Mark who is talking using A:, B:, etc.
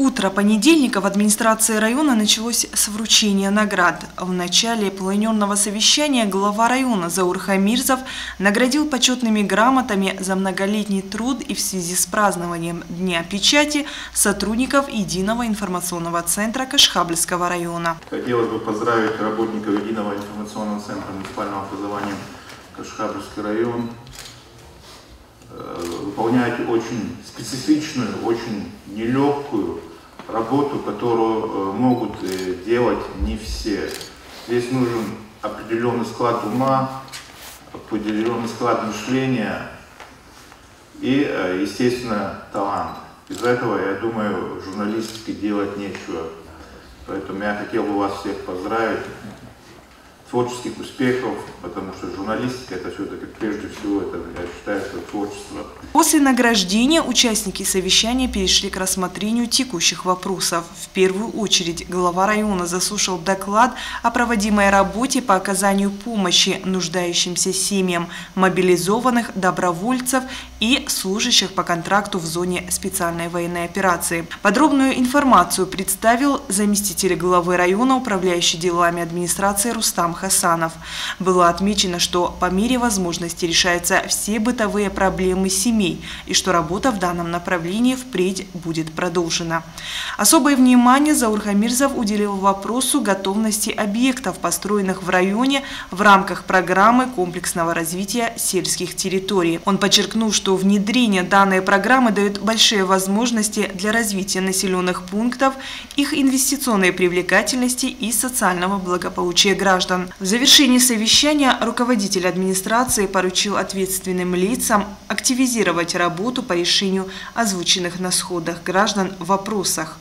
A: Утро понедельника в администрации района началось с вручения наград. В начале планерного совещания глава района Заур Хамирзов наградил почетными грамотами за многолетний труд и в связи с празднованием Дня печати сотрудников Единого информационного центра Кашхабльского района.
B: Хотелось бы поздравить работников Единого информационного центра муниципального образования Кашхабльский район. Выполняете очень специфичную, очень нелегкую работу, которую могут делать не все. Здесь нужен определенный склад ума, определенный склад мышления и, естественно, талант. Из этого, я думаю, журналистике делать нечего. Поэтому я хотел бы вас всех поздравить. Творческих успехов, потому что журналистика — это все-таки прежде всего, это, я считаю, это творчество.
A: После награждения участники совещания перешли к рассмотрению текущих вопросов. В первую очередь глава района заслушал доклад о проводимой работе по оказанию помощи нуждающимся семьям мобилизованных, добровольцев и служащих по контракту в зоне специальной военной операции. Подробную информацию представил заместитель главы района, управляющий делами администрации Рустам Хасанов. Было отмечено, что по мере возможности решаются все бытовые проблемы семей и что работа в данном направлении впредь будет продолжена. Особое внимание Заур Хамирзов уделил вопросу готовности объектов, построенных в районе в рамках программы комплексного развития сельских территорий. Он подчеркнул, что внедрение данной программы дает большие возможности для развития населенных пунктов, их инвестиционной привлекательности и социального благополучия граждан. В завершении совещания руководитель администрации поручил ответственным лицам активизировать работу по решению озвученных на сходах граждан вопросах.